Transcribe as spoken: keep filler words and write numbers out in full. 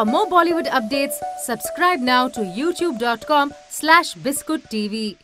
For more Bollywood updates, subscribe now to youtube dot com slash biscuit T V.